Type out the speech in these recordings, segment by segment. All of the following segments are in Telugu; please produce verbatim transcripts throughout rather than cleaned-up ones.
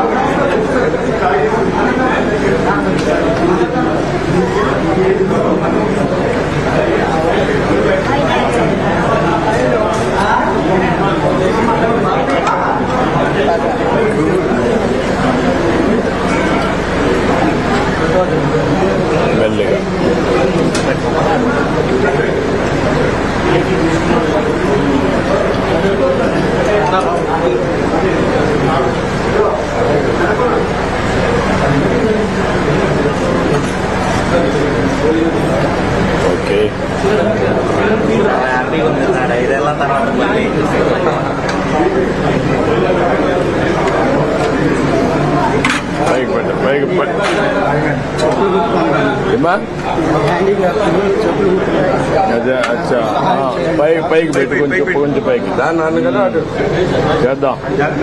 మెల్లిగా ఓకే ఐదేళ్ల తర్వాత మళ్ళీ పైకి పెట్ట పైకి పెట్ట ఏమా అదే అచ్చా పైకి పైకి పెట్టి కొంచెం కొంచెం పైకి దాన్ని నాన్న కదా అటు చేద్దాం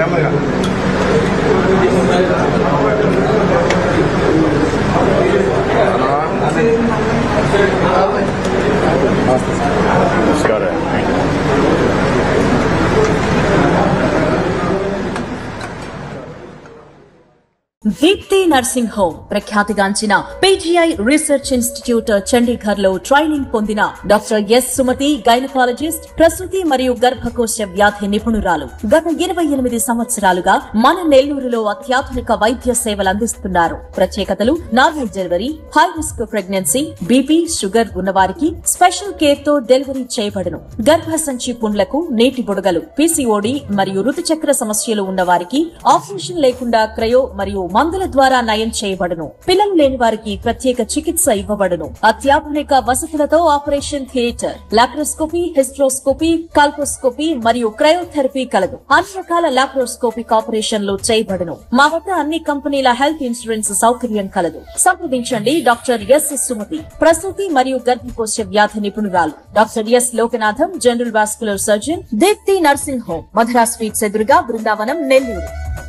నమస్కారం దీప్తి నర్సింగ్ హోమ్ ప్రఖ్యాతిగాంచిన పీజీఐ రీసెర్చ్ ఇన్స్టిట్యూట్ చండీగఢ్ లో ట్రైనింగ్ పొందిన డాక్టర్ ఎస్ సుమతి గైనకాలజిస్ట్, ప్రసూతి మరియు గర్భకోశ వ్యాధి నిపుణురాలు. గత ఇరవై ఎనిమిది సంవత్సరాలుగా మన నెల్లూరులో అత్యాధునిక వైద్య సేవలు అందిస్తున్నారు. ప్రత్యేకతలు: normal delivery, high risk pregnancy, BP, sugar ఉన్నవారికి స్పెషల్ కేర్ తో డెలివరీ చేయబడును. గర్భసంచి పుండ్లకు, నీటి బుడగలు, పీసీఓడి మరియు ఋతుచక్ర సమస్యలు ఉన్నవారికి ఆపరేషన్ లేకుండా క్రయో మరియు మందుల ద్వారా నయం చేయబడును. పిల్లలు లేని వారికి ప్రత్యేక చికిత్స ఇవ్వబడును. అత్యాధునిక వసతులతో operation theatre, laparoscopy, hysteroscopy, colposcopy మరియు క్రయోథెరపీ కలదు. అన్ని రకాల లాప్రోస్కోపిక్ ఆపరేషన్లు చేయబడును. మా వద్ద అన్ని కంపెనీల హెల్త్ ఇన్సూరెన్స్ సౌకర్యం కలదు. సంప్రదించండి డాక్టర్ ఎస్ సుమతి, ప్రసూతి మరియు గర్భకోశ వ్యాధి నిపుణురాలు. Doctor S Lokanatham, general vascular surgeon, Deepti nursing home, Madhura sweets ఎదురుగా, బృందావనం, నెల్లూరు.